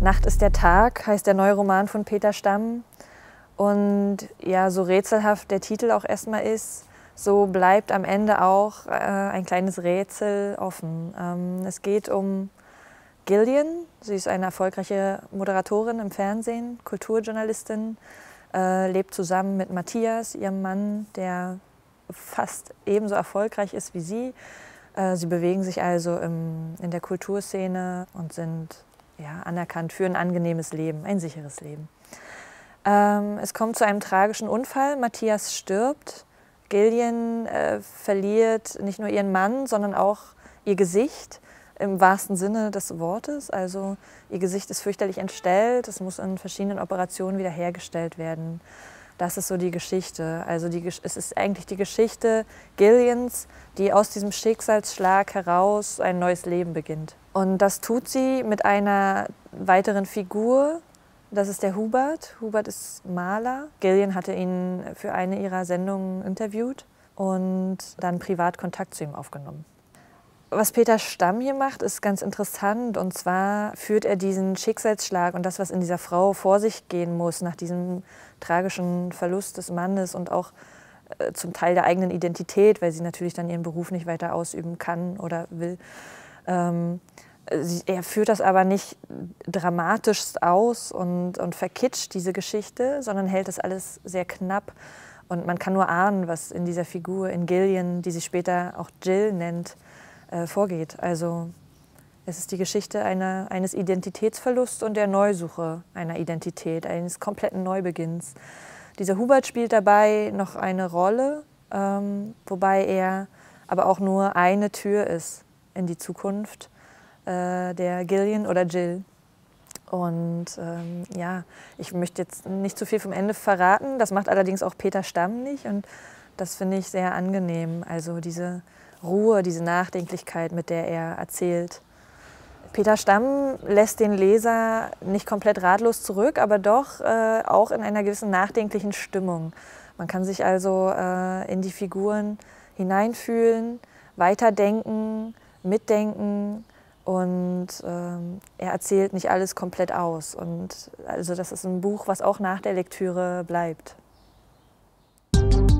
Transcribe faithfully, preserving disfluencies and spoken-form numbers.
Nacht ist der Tag heißt der neue Roman von Peter Stamm. Und ja, so rätselhaft der Titel auch erstmal ist, so bleibt am Ende auch äh, ein kleines Rätsel offen. Ähm, es geht um Gillian. Sie ist eine erfolgreiche Moderatorin im Fernsehen, Kulturjournalistin, äh, lebt zusammen mit Matthias, ihrem Mann, der fast ebenso erfolgreich ist wie sie. Äh, sie bewegen sich also im, in der Kulturszene und sind ja, anerkannt für ein angenehmes Leben, ein sicheres Leben. Ähm, es kommt zu einem tragischen Unfall. Matthias stirbt. Gillian äh, verliert nicht nur ihren Mann, sondern auch ihr Gesicht im wahrsten Sinne des Wortes. Also ihr Gesicht ist fürchterlich entstellt. Es muss in verschiedenen Operationen wiederhergestellt werden. Das ist so die Geschichte. Also die, es ist eigentlich die Geschichte Gillians, die aus diesem Schicksalsschlag heraus ein neues Leben beginnt. Und das tut sie mit einer weiteren Figur. Das ist der Hubert. Hubert ist Maler. Gillian hatte ihn für eine ihrer Sendungen interviewt und dann privat Kontakt zu ihm aufgenommen. Was Peter Stamm hier macht, ist ganz interessant. Und zwar führt er diesen Schicksalsschlag und das, was in dieser Frau vor sich gehen muss, nach diesem tragischen Verlust des Mannes und auch äh, zum Teil der eigenen Identität, weil sie natürlich dann ihren Beruf nicht weiter ausüben kann oder will. Ähm, sie, er führt das aber nicht dramatischst aus und, und verkitscht diese Geschichte, sondern hält das alles sehr knapp. Und man kann nur ahnen, was in dieser Figur, in Gillian, die sich später auch Jill nennt, Äh, vorgeht. Also es ist die Geschichte einer, eines Identitätsverlusts und der Neusuche einer Identität, eines kompletten Neubeginns. Dieser Hubert spielt dabei noch eine Rolle, ähm, wobei er aber auch nur eine Tür ist in die Zukunft äh, der Gillian oder Jill. Und ähm, ja, ich möchte jetzt nicht zu viel vom Ende verraten, das macht allerdings auch Peter Stamm nicht und das finde ich sehr angenehm, also diese Ruhe, diese Nachdenklichkeit, mit der er erzählt. Peter Stamm lässt den Leser nicht komplett ratlos zurück, aber doch äh, auch in einer gewissen nachdenklichen Stimmung. Man kann sich also äh, in die Figuren hineinfühlen, weiterdenken, mitdenken und ähm, er erzählt nicht alles komplett aus. Und also das ist ein Buch, was auch nach der Lektüre bleibt.